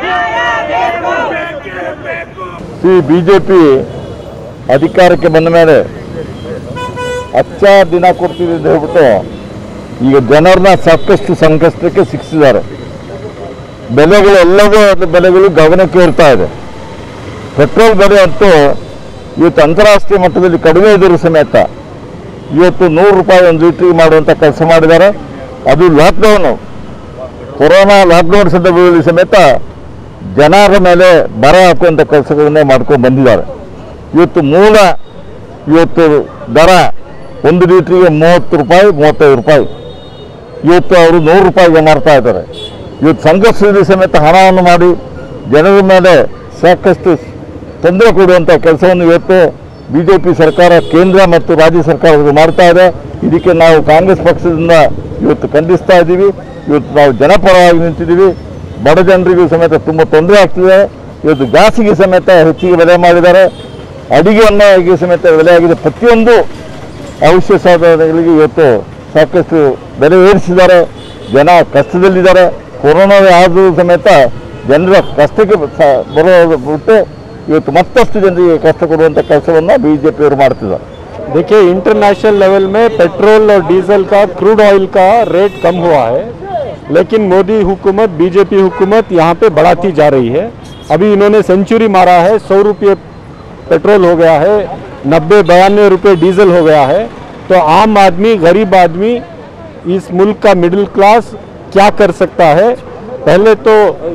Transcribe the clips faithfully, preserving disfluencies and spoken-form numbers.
ಈ ಬಿಜೆಪಿ ಅಧಿಕಾರಕ್ಕೆ ಬಂದ ಮೇಲೆ ಹಚ್ಚ ದಿನ ಕೊಡ್ತಿದೆ ಅಂತ ಹೇಳ್ಬಿಟ್ಟು ಈಗ ಜನರನ್ನ ಸಾಕಷ್ಟು ಸಂಕಷ್ಟಕ್ಕೆ ಸಿಕ್ಕಿಸಿದ್ದಾರೆ. ಬೆಲೆಗಳು ಎಲ್ಲವೂ ಬೆಲೆಗಳು ಗಗನಕ್ಕೆ ಏರ್ತಾ ಇದೆ. ಪೆಟ್ರೋಲ್ ಬೆಲೆ ಅಂತೂ ಇವತ್ತು ಅಂತಾರಾಷ್ಟ್ರೀಯ ಮಟ್ಟದಲ್ಲಿ ಕಡಿಮೆ ಇದ್ದರೂ ಸಮೇತ ಇವತ್ತು ನೂರು ರೂಪಾಯಿ ಒಂದು ಲೀಟ್ರಿಗೆ ಮಾಡುವಂಥ ಕೆಲಸ ಮಾಡಿದ್ದಾರೆ. ಅದು ಲಾಕ್ಡೌನು, ಕೊರೋನಾ ಲಾಕ್ಡೌನ್ ಸಂದರ್ಭದಲ್ಲಿ ಸಮೇತ ಜನರ ಮೇಲೆ ಬರ ಹಾಕುವಂಥ ಕೆಲಸಗಳನ್ನೇ ಮಾಡ್ಕೊಂಡು ಬಂದಿದ್ದಾರೆ. ಇವತ್ತು ಮೂಲ ಇವತ್ತು ದರ ಒಂದು ಲೀಟ್ರಿಗೆ ಮೂವತ್ತು ರೂಪಾಯಿ ಮೂವತ್ತೈದು ರೂಪಾಯಿ ಇವತ್ತು ಅವರು ನೂರು ರೂಪಾಯಿಗೆ ಮಾರ್ತಾ ಇದ್ದಾರೆ. ಇವತ್ತು ಸಂಘರ್ಷದಲ್ಲಿ ಸಮೇತ ಹಣವನ್ನು ಮಾಡಿ ಜನರ ಮೇಲೆ ಸಾಕಷ್ಟು ತೊಂದರೆ ಕೊಡುವಂಥ ಕೆಲಸವನ್ನು ಇವತ್ತು ಬಿ ಜೆ ಪಿ ಸರ್ಕಾರ ಕೇಂದ್ರ ಮತ್ತು ರಾಜ್ಯ ಸರ್ಕಾರಗಳು ಮಾಡ್ತಾ ಇದೆ. ಇದಕ್ಕೆ ನಾವು ಕಾಂಗ್ರೆಸ್ ಪಕ್ಷದಿಂದ ಇವತ್ತು ಖಂಡಿಸ್ತಾ ಇದ್ದೀವಿ. ಇವತ್ತು ನಾವು ಜನಪರವಾಗಿ ನಿಂತಿದ್ದೀವಿ. ಬಡ ಜನರಿಗೂ ಸಮೇತ ತುಂಬ ತೊಂದರೆ ಆಗ್ತಿದೆ. ಇವತ್ತು ಗ್ಯಾಸಿಗೆ ಸಮೇತ ಹೆಚ್ಚಿಗೆ ಬೆಲೆ ಮಾಡಿದ್ದಾರೆ. ಅಡಿಗೆ ಅನ್ನಗೆ ಸಮೇತ ಬೆಲೆ ಆಗಿದೆ. ಪ್ರತಿಯೊಂದು ಅವಶ್ಯ ಸಾಧನಗಳಿಗೆ ಇವತ್ತು ಸಾಕಷ್ಟು ಬೆಲೆ ಏರಿಸಿದ್ದಾರೆ. ಜನ ಕಷ್ಟದಲ್ಲಿದ್ದಾರೆ. ಕೊರೋನಾ ಆದರೂ ಸಮೇತ ಜನರ ಕಷ್ಟಕ್ಕೆ ಬರೋದು ಬಿಟ್ಟು ಇವತ್ತು ಮತ್ತಷ್ಟು ಜನರಿಗೆ ಕಷ್ಟ ಕೊಡುವಂಥ ಕೆಲಸವನ್ನು ಬಿ ಜೆ ಪಿಯವರು ಮಾಡ್ತಿದ್ದಾರೆ. देखिए, इंटरनेशनल लेवल में पेट्रोल और डीजल का, क्रूड ऑयल का रेट कम हुआ है, लेकिन मोदी हुकूमत, बीजेपी हुकूमत यहाँ पे बढ़ाती जा रही है। अभी इन्होंने सेंचुरी मारा है। सौ रुपये पेट्रोल हो गया है, नब्बे बयानवे रुपये डीजल हो गया है। तो आम आदमी, गरीब आदमी, इस मुल्क का मिडिल क्लास क्या कर सकता है? पहले तो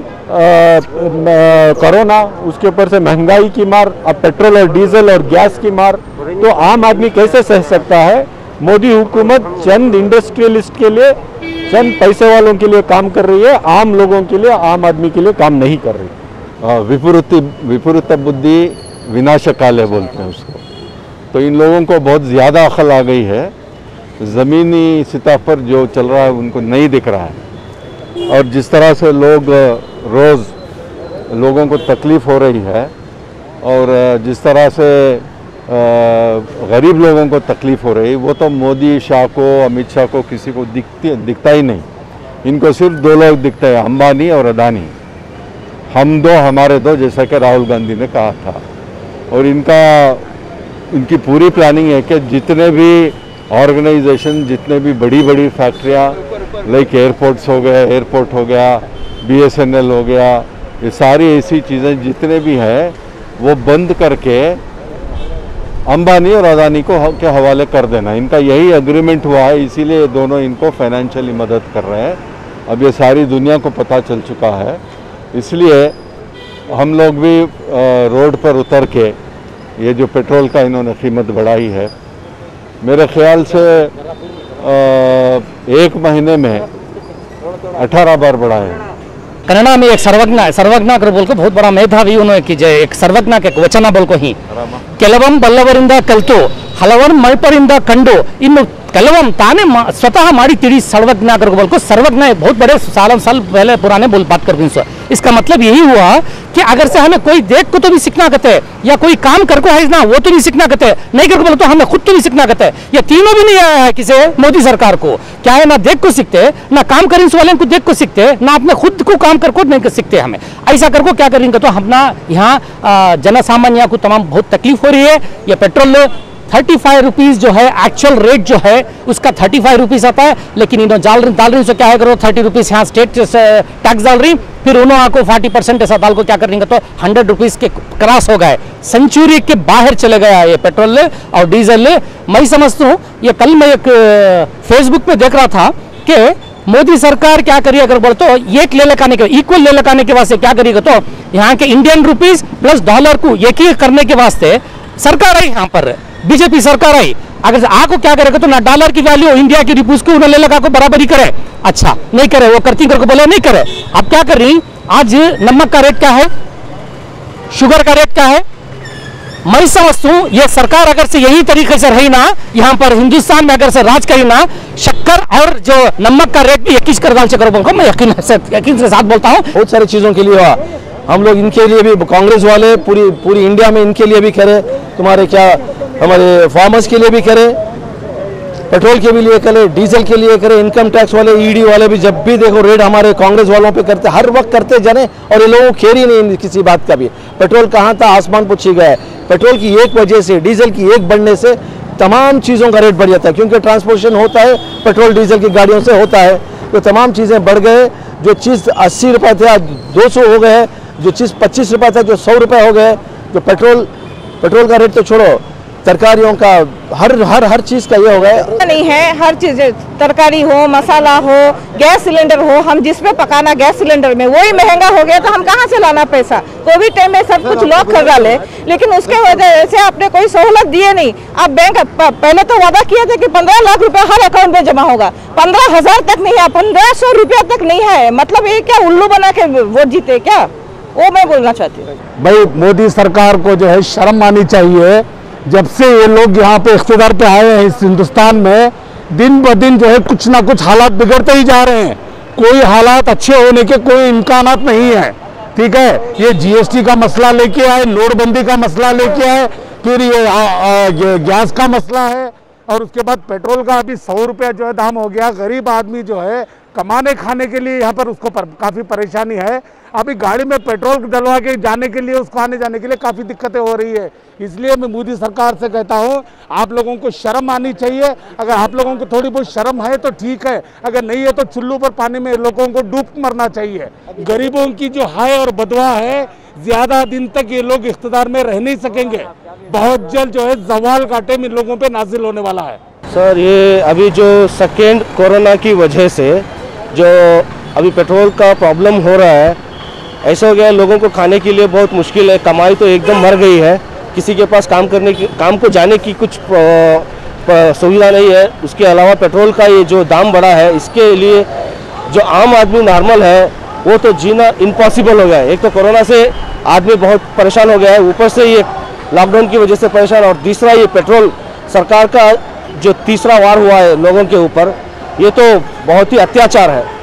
कोरोना, उसके ऊपर से महंगाई की मार, अब पेट्रोल और डीजल और गैस की मार, तो आम आदमी कैसे सह सकता है? मोदी हुकूमत चंद इंडस्ट्रियलिस्ट के लिए, चंद पैसे वालों के लिए काम कर रही है, आम लोगों के लिए, आम आदमी के लिए काम नहीं कर रही। विपरीत विपरीत बुद्धि विनाशकाल है बोलते हैं उसको। तो इन लोगों को बहुत ज़्यादा अकल आ गई है। ज़मीनी सतह पर जो चल रहा है उनको नहीं दिख रहा है। और जिस तरह से लोग रोज़ लोगों को तकलीफ़ हो रही है और जिस तरह से गरीब लोगों को तकलीफ़ हो रही है, वो तो मोदी शाह को, अमित शाह को, किसी को दिखती दिखता ही नहीं। इनको सिर्फ दो लोग दिखते हैं, अंबानी और अदानी। हम दो हमारे दो, जैसा कि राहुल गांधी ने कहा था। और इनका इनकी पूरी प्लानिंग है कि जितने भी ऑर्गेनाइजेशन, जितने भी बड़ी बड़ी फैक्ट्रियाँ, लाइक एयरपोर्ट्स हो गए, एयरपोर्ट हो गया, बी एस एन एल हो गया, ये सारी ऐसी चीज़ें जितने भी हैं वो बंद करके अंबानी और अदानी को के हवाले कर देना। इनका यही एग्रीमेंट हुआ है, इसीलिए दोनों इनको फाइनेंशियली मदद कर रहे हैं। अब ये सारी दुनिया को पता चल चुका है। इसलिए हम लोग भी रोड पर उतर के ये जो पेट्रोल का इन्होंने कीमत बढ़ाई है, मेरे ख्याल से एक महीने में अठारह बार बढ़ाए हैं। कन्नड़ा में एक सर्वज्ञ सर्वज्ञ कर बोल को बहुत बड़ा मेधावी उन्होंने कीजिए। एक सर्वज्ञ के वचन बोल को ही ಕೆಲವಂ ಬಲ್ಲವರಿಂದ ಕಲ್ತು ಹಲವರು ಮಲ್ಪರಿಂದ ಕಂಡು ಇನ್ನು ಕೆಲವಂ ताने स्वतः माड़ी तिड़ी सर्वज्ञ कर बोल को सर्वज्ञ बहुत बड़े सालों साल पहले पुराने बोल बात कर। इसका मतलब यही हुआ कि अगर से हमें कोई देख को तो भी सीखना कहते हैं, या कोई काम कर को है ना वो तो नहीं सीखना कहते, नहीं कर को बोले तो हमें खुद तो नहीं सीखना कहते। ये तीनों भी नहीं आया है किसी मोदी सरकार को। क्या है, ना देख को सीखते, ना काम करें वाले को देख को सीखते, ना अपने खुद को काम कर को नहीं कर सीखते। हमें ऐसा कर को क्या करेंगे तो हम ना यहाँ जन सामान्य को तमाम बहुत तकलीफ हो रही है। ये पेट्रोल थर्टी फाइव रुपीज़ जो है एक्चुअल रेट जो है उसका थर्टी फाइव रुपीज़ आता है, लेकिन इन्होंने डाल रही डाल रही सो क्या है करो थर्टी रुपीज़ यहाँ स्टेट टैक्स डाल रही, फिर उन्होंने आपको फोर्टी परसेंट ऐसा डाल को क्या करेंगे तो हंड्रेड रुपीज़ के क्रॉस हो गए, सेंचुरी के बाहर चले गया ये पेट्रोल और डीजल। मैं समझता हूँ ये कल मैं एक फेसबुक पे देख रहा था कि मोदी सरकार क्या करिए अगर बोले तो एक ले लगाने के इक्वल ले लगाने के वास्ते क्या करिएगा तो यहाँ के इंडियन रुपीज़ प्लस डॉलर को एक ही करने के वास्ते सरकार आई, यहाँ पर बीजेपी सरकार आई। अगर आपको क्या करेगा तो ना डॉलर की वैल्यू इंडिया की रुपीस को उन्हें ले लगा को बराबरी करे, अच्छा नहीं करे, वो करती करके बोले नहीं करे। अब क्या कर रही, आज नमक का रेट क्या है, शुगर का रेट क्या है, मैं समझता हूँ ये सरकार अगर से यही तरीके से रही ना यहाँ पर हिंदुस्तान में अगर से राज करी ना, शक्कर और जो नमक का रेट भी इक्कीस कर डाल से करो, मैं यकीन यकीन से साथ बोलता हूँ। बहुत सारी चीज़ों के लिए हुआ, हम लोग इनके लिए भी कांग्रेस वाले पूरी पूरी इंडिया में इनके लिए भी करे, तुम्हारे क्या हमारे फार्मर्स के लिए भी करे, पेट्रोल के भी लिए करें, डीजल के लिए करें, इनकम टैक्स वाले, ईडी वाले भी जब भी देखो रेड हमारे कांग्रेस वालों पे करते, हर वक्त करते जाने, और ये लोगों को खेर ही नहीं किसी बात का भी। पेट्रोल कहाँ था, आसमान पर छू गया है। पेट्रोल की एक वजह से, डीजल की एक बढ़ने से तमाम चीज़ों का रेट बढ़ जाता है, क्योंकि ट्रांसपोर्टेशन होता है पेट्रोल डीजल की गाड़ियों से होता है, तो तमाम चीज़ें बढ़ गए। जो चीज़ अस्सी रुपये थे आज दो सौ हो गए, जो चीज़ पच्चीस रुपये था जो सौ रुपये हो गए। जो पेट्रोल पेट्रोल का रेट तो छोड़ो, तरकारियों का, हर हर हर चीज़ का ये हो गया। नहीं है, हर चीज़, तरकारी हो, मसाला हो, गैस सिलेंडर हो, हम जिसमें पकाना गैस सिलेंडर में वही महंगा हो गया, तो हम कहाँ से लाना पैसा। कोविड टाइम में सब कुछ लोग कर डाले, लेकिन उसके वजह से आपने कोई सहूलत दिए नहीं। आप बैंक पहले तो वादा किए थे कि पंद्रह लाख रुपए हर अकाउंट में जमा होगा, पंद्रह हजार तक नहीं है, पंद्रह सौ रुपया तक नहीं है। मतलब ये क्या उल्लू बना के वोट जीते क्या, वो मैं बोलना चाहती हूँ। भाई मोदी सरकार को जो है शर्म आनी चाहिए। जब से ये लोग यहाँ पे इख्तिदार पे आए हैं इस हिंदुस्तान में, दिन ब दिन जो है कुछ ना कुछ हालात बिगड़ते ही जा रहे हैं। कोई हालात अच्छे होने के कोई इम्कानात नहीं है। ठीक है, ये जीएसटी का मसला लेके आए, नोटबंदी का मसला लेके आए, फिर ये, आ, आ, ये गैस का मसला है, और उसके बाद पेट्रोल का अभी सौ रुपया जो है दाम हो गया। गरीब आदमी जो है कमाने खाने के लिए यहाँ पर उसको पर, काफ़ी परेशानी है। अभी गाड़ी में पेट्रोल डलवा के जाने के लिए, उसको आने जाने के लिए काफ़ी दिक्कतें हो रही है। इसलिए मैं मोदी सरकार से कहता हूँ, आप लोगों को शर्म आनी चाहिए। अगर आप लोगों को थोड़ी बहुत शर्म है तो ठीक है, अगर नहीं है तो चुल्लू पर पानी में लोगों को डूब मरना चाहिए। गरीबों की जो हाय और बदवा है, ज़्यादा दिन तक ये लोग इख्तिदार में रह नहीं सकेंगे। बहुत जल्द जो है जवाल काटे इन लोगों पर नाजिल होने वाला है। सर, ये अभी जो सेकेंड कोरोना की वजह से जो अभी पेट्रोल का प्रॉब्लम हो रहा है, ऐसा हो गया है लोगों को खाने के लिए बहुत मुश्किल है। कमाई तो एकदम मर गई है, किसी के पास काम करने की, काम को जाने की कुछ सुविधा नहीं है। उसके अलावा पेट्रोल का ये जो दाम बढ़ा है, इसके लिए जो आम आदमी नॉर्मल है वो तो जीना इम्पॉसिबल हो गया है। एक तो कोरोना से आदमी बहुत परेशान हो गया है, ऊपर से ये लॉकडाउन की वजह से परेशान, और तीसरा ये पेट्रोल सरकार का जो तीसरा वार हुआ है लोगों के ऊपर, ये तो बहुत ही अत्याचार है।